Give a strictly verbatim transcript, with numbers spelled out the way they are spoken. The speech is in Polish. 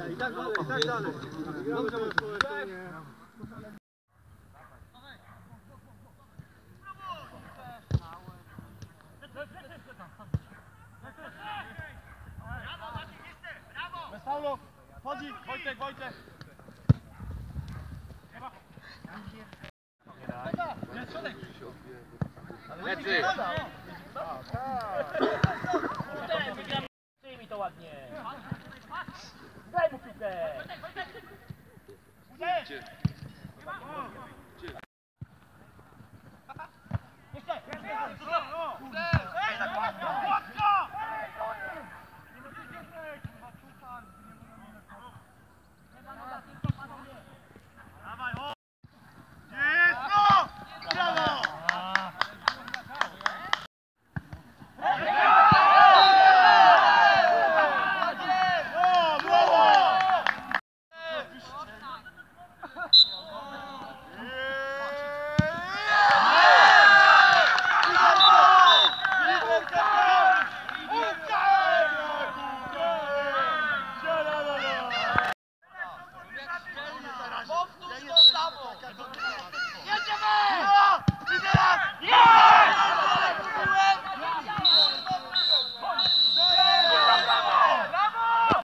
I tak dalej, i tak dalej. Dobrze masz polecenie. Bez faulu! Chodzi! Wojtek, Wojtek! Lecy! Przyjmij to ładnie! Daj mu piłkę! Gdzie? Powtórz to samo!